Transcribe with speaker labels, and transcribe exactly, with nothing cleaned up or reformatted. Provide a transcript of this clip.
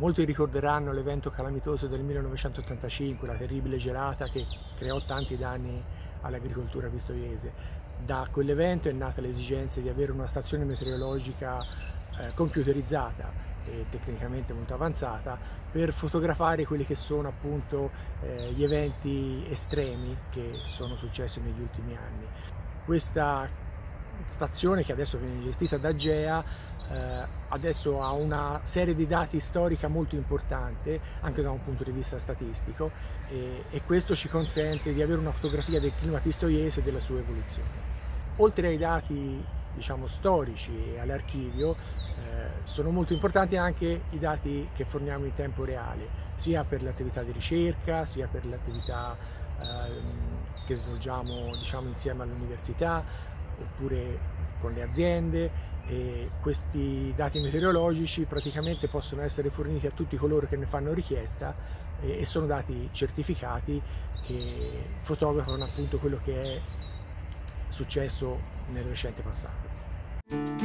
Speaker 1: molti ricorderanno l'evento calamitoso del millenovecentottantacinque, la terribile gelata che creò tanti danni all'agricoltura pistoiese. Da quell'evento è nata l'esigenza di avere una stazione meteorologica eh, computerizzata e tecnicamente molto avanzata per fotografare quelli che sono appunto eh, gli eventi estremi che sono successi negli ultimi anni. Questa stazione, che adesso viene gestita da AGEA, eh, adesso ha una serie di dati storica molto importante anche da un punto di vista statistico e, e questo ci consente di avere una fotografia del clima pistoiese e della sua evoluzione. Oltre ai dati, diciamo, storici e all'archivio, eh, sono molto importanti anche i dati che forniamo in tempo reale, sia per l'attività di ricerca, sia per l'attività eh, che svolgiamo, diciamo, insieme all'università oppure con le aziende, e questi dati meteorologici praticamente possono essere forniti a tutti coloro che ne fanno richiesta e, e sono dati certificati che fotografano appunto quello che è successo nel recente passato.